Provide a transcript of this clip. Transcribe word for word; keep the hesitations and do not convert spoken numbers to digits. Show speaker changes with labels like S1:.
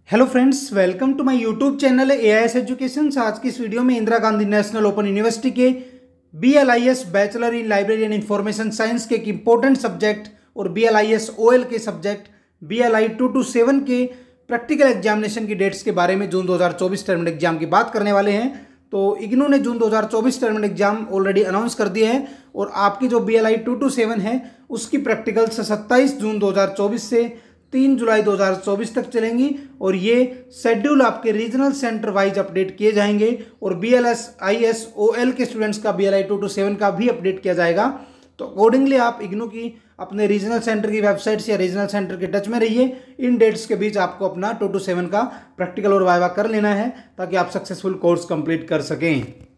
S1: Hello friends, welcome to my YouTube channel A I S education. आज की इस वीडियो में Indira Gandhi national open university के B L I S bachelor in library and information science के एक इंपॉर्टेंट सब्जेक्ट और B L I S O L के सब्जेक्ट B L I two two seven के प्रैक्टिकल एग्जामिनेशन की डेट्स के बारे में जून दो हज़ार चौबीस टर्म एग्जाम की बात करने वाले हैं। तो इग्नू ने जून दो हज़ार चौबीस टर्म एग्जाम ऑलरेडी अनाउंस कर दिए हैं और आपकी जो B L I two two seven है उसकी प्रैक्टिकल सत्ताईस जून दो हज़ार चौबीस से तीन जुलाई दो हज़ार चौबीस तक चलेंगी और ये शेड्यूल आपके रीजनल सेंटर वाइज अपडेट किए जाएंगे और B L S I S O L के स्टूडेंट्स का B L I two two seven का भी अपडेट किया जाएगा। तो अकॉर्डिंगली आप इग्नू की अपने रीजनल सेंटर की वेबसाइट या रीजनल सेंटर के टच में रहिए। इन डेट्स के बीच आपको अपना टू टू सेवन का प्रैक्टिकल और वाइवा कर लेना है ताकि आप सक्सेसफुल कोर्स कंप्लीट कर सकें।